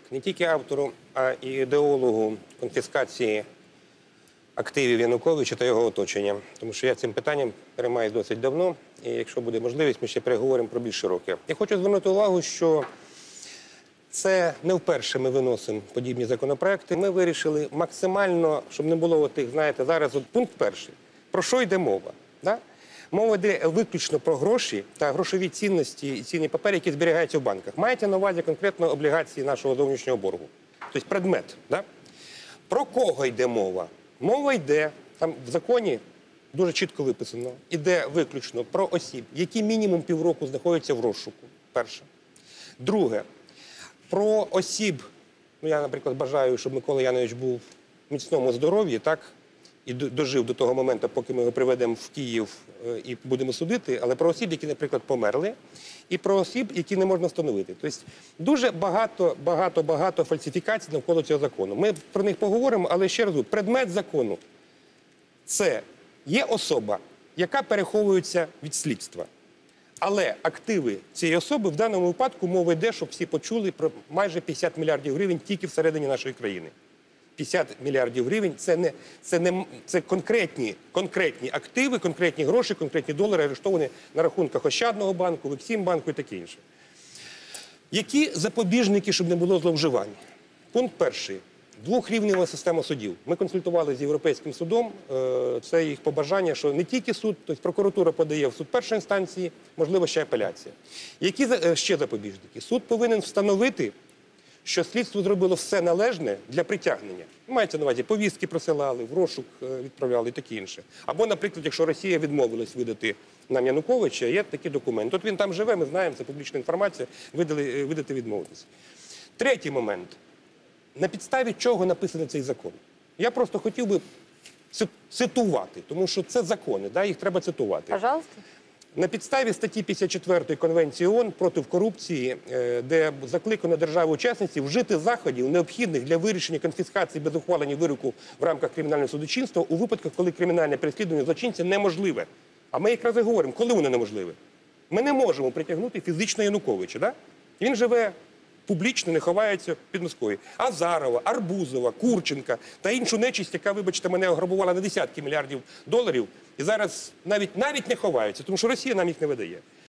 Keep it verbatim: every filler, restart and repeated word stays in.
Не тільки автору, а і ідеологу конфіскації активів Януковича та його оточення. Тому що я цим питанням переймаюся досить давно, і якщо буде можливість, ми ще переговоримо про більш широке. Я хочу звернути увагу, що це не вперше ми виносимо подібні законопроекти. Ми вирішили максимально, щоб не було тих, знаєте, зараз от пункт перший. Про що йде мова? Да? Мова йде виключно про гроші та грошові цінності і цінні папери, які зберігаються в банках. Маєте на увазі конкретно облігації нашого зовнішнього боргу. Тобто предмет. Да? Про кого йде мова? Мова йде, там в законі дуже чітко виписано, йде виключно про осіб, які мінімум півроку знаходяться в розшуку. Перше. Друге. Про осіб, ну я, наприклад, бажаю, щоб Микола Янович був в міцному здоров'ї, так, і дожив до того моменту, поки ми його приведемо в Київ і будемо судити, але про осіб, які, наприклад, померли, і про осіб, які не можна встановити. Тобто дуже багато, багато, багато фальсифікацій навколо цього закону. Ми про них поговоримо, але ще раз, предмет закону – це є особа, яка переховується від слідства. Але активи цієї особи в даному випадку мова йде, щоб всі почули, про майже п'ятдесят мільярдів гривень тільки всередині нашої країни. п'ятдесят мільярдів гривень – це, не, це, не, це конкретні, конкретні активи, конкретні гроші, конкретні долари, арештовані на рахунках Ощадного банку, Ексімбанку і таке інше. Які запобіжники, щоб не було зловживань? Пункт перший. Двохрівнева система судів. Ми консультували з Європейським судом, це їх побажання, що не тільки суд, тобто прокуратура подає в суд першої інстанції, можливо, ще апеляція. Які ще запобіжники? Суд повинен встановити, що слідство зробило все належне для притягнення. Мається на увазі, повістки присилали, в розшук відправляли і таке інше. Або, наприклад, якщо Росія відмовилась видати нам Януковича, є такий документ. От він там живе, ми знаємо, це публічна інформація, видали, видати відмовитися. Третій момент. На підставі чого написаний цей закон? Я просто хотів би цитувати, тому що це закони, да, їх треба цитувати. Пожалуйста. На підставі статті п'ятдесят четвертої Конвенції ООН проти корупції, де закликано держави-учасниці вжити заходів, необхідних для вирішення конфіскації без ухвалення вироку в рамках кримінального судочинства у випадках, коли кримінальне переслідування злочинця неможливе. А ми якраз і говоримо, коли воно неможливе. Ми не можемо притягнути фізично Януковича. Да? Він живе публічно, не ховається під Москвою. Азарова, Арбузова, Курченка та іншу нечисть, яка, вибачте, мене ограбувала на десятки мільярдів доларів, і зараз навіть, навіть не ховаються, тому що Росія нам їх не видає.